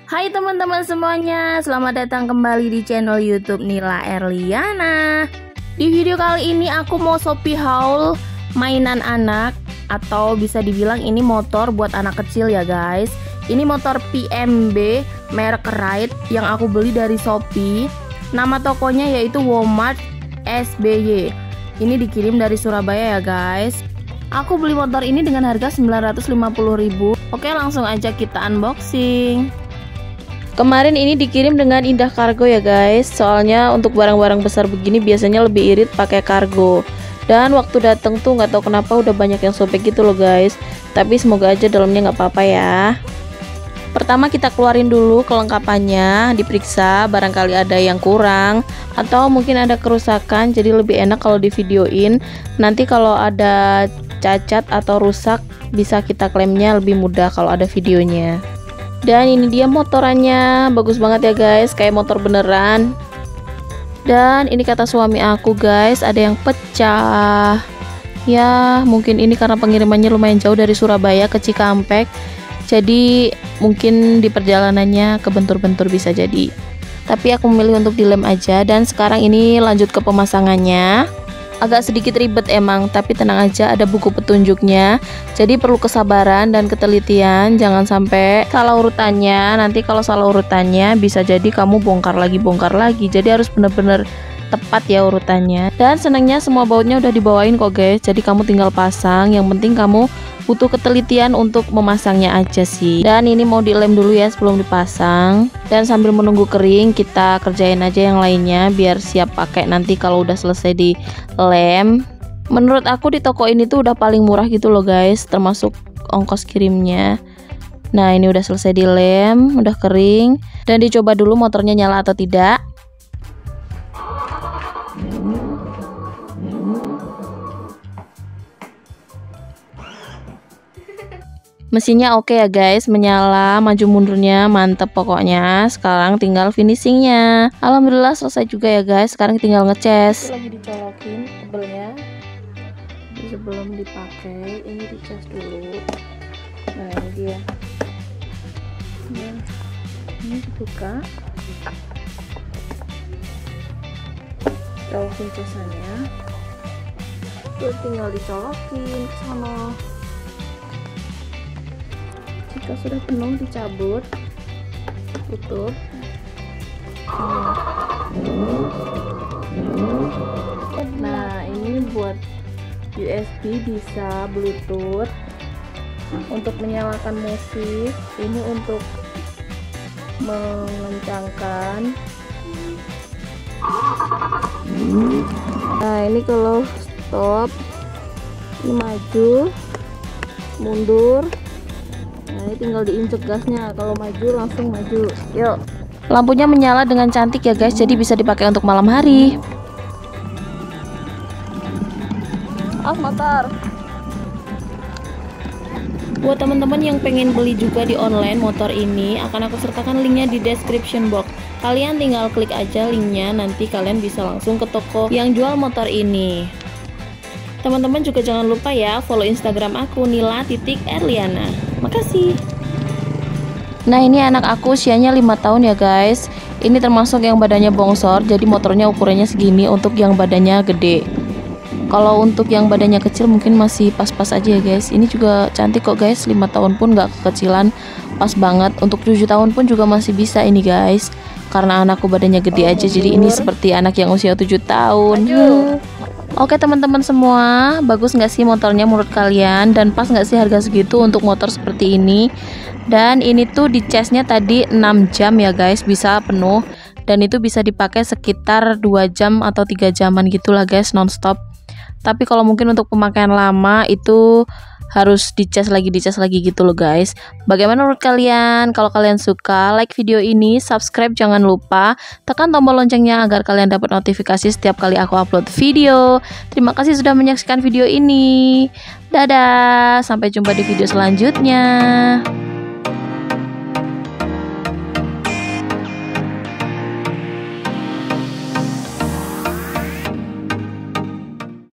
Hai teman-teman semuanya, selamat datang kembali di channel YouTube Nila Erliana. Di video kali ini aku mau Shopee haul mainan anak, atau bisa dibilang ini motor buat anak kecil ya guys. Ini motor PMB merek Ride yang aku beli dari Shopee. Nama tokonya yaitu Walmart SBY. Ini dikirim dari Surabaya ya guys. Aku beli motor ini dengan harga 950.000. Oke, langsung aja kita unboxing. Kemarin ini dikirim dengan Indah Kargo ya guys. Soalnya untuk barang-barang besar begini biasanya lebih irit pakai kargo. Dan waktu dateng tuh nggak tahu kenapa udah banyak yang sobek gitu loh guys. Tapi semoga aja dalamnya nggak apa-apa ya. Pertama kita keluarin dulu kelengkapannya, diperiksa barangkali ada yang kurang atau mungkin ada kerusakan. Jadi lebih enak kalau di videoin. Nanti kalau ada cacat atau rusak bisa kita klaimnya lebih mudah kalau ada videonya. Dan ini dia motorannya, bagus banget ya guys, kayak motor beneran. Dan ini kata suami aku guys, ada yang pecah. Ya mungkin ini karena pengirimannya lumayan jauh dari Surabaya ke Cikampek. Jadi mungkin di perjalanannya kebentur-bentur bisa jadi. Tapi aku memilih untuk dilem aja. Dan sekarang ini lanjut ke pemasangannya. Agak sedikit ribet emang, tapi tenang aja, ada buku petunjuknya. Jadi perlu kesabaran dan ketelitian, jangan sampai salah urutannya. Nanti kalau salah urutannya bisa jadi kamu bongkar lagi. Jadi harus bener-bener tepat ya urutannya. Dan senangnya semua bautnya udah dibawain kok guys. Jadi kamu tinggal pasang, yang penting kamu butuh ketelitian untuk memasangnya aja sih. Dan ini mau dilem dulu ya sebelum dipasang. Dan sambil menunggu kering kita kerjain aja yang lainnya biar siap pakai nanti kalau udah selesai dilem. Menurut aku di toko ini tuh udah paling murah gitu loh guys, termasuk ongkos kirimnya. Nah ini udah selesai dilem, udah kering. Dan dicoba dulu motornya nyala atau tidak. Mesinnya oke ya guys, menyala, maju mundurnya mantep pokoknya. Sekarang tinggal finishingnya. Alhamdulillah selesai juga ya guys. Sekarang tinggal ngecas. Lagi dicolokin kabelnya. Sebelum dipakai ini dicas dulu. Nah ini dia. Ini dibuka. Colokin casannya. Terus tinggal dicolokin ke sana. Jika sudah penuh dicabut, tutup. Nah ini buat USB, bisa Bluetooth untuk menyalakan musik, ini untuk mengencangkan. Nah ini kalau stop, ini maju, mundur. Nah ini tinggal diinjek gasnya, kalau maju langsung maju. Yuk. Lampunya menyala dengan cantik ya guys, jadi bisa dipakai untuk malam hari. Motor. Buat teman-teman yang pengen beli juga di online motor ini, akan aku sertakan linknya di description box. Kalian tinggal klik aja linknya, nanti kalian bisa langsung ke toko yang jual motor ini. Teman-teman juga jangan lupa ya follow Instagram aku Nila.Erliana. Makasih. Nah ini anak aku usianya 5 tahun ya guys. Ini termasuk yang badannya bongsor, jadi motornya ukurannya segini untuk yang badannya gede. Kalau untuk yang badannya kecil mungkin masih pas-pas aja ya guys. Ini juga cantik kok guys, 5 tahun pun gak kekecilan, pas banget. Untuk 7 tahun pun juga masih bisa ini guys. Karena anakku badannya gede aja, jadi ini seperti anak yang usia 7 tahun. Oke teman-teman semua, bagus nggak sih motornya menurut kalian? Dan pas nggak sih harga segitu untuk motor seperti ini? Dan ini tuh di casnya tadi 6 jam ya guys, bisa penuh. Dan itu bisa dipakai sekitar 2 jam atau 3 jaman gitulah guys, nonstop. Tapi kalau mungkin untuk pemakaian lama itu harus dicas lagi gitu loh guys. Bagaimana menurut kalian? Kalau kalian suka, like video ini, subscribe jangan lupa, tekan tombol loncengnya agar kalian dapat notifikasi setiap kali aku upload video. Terima kasih sudah menyaksikan video ini. Dadah, sampai jumpa di video selanjutnya.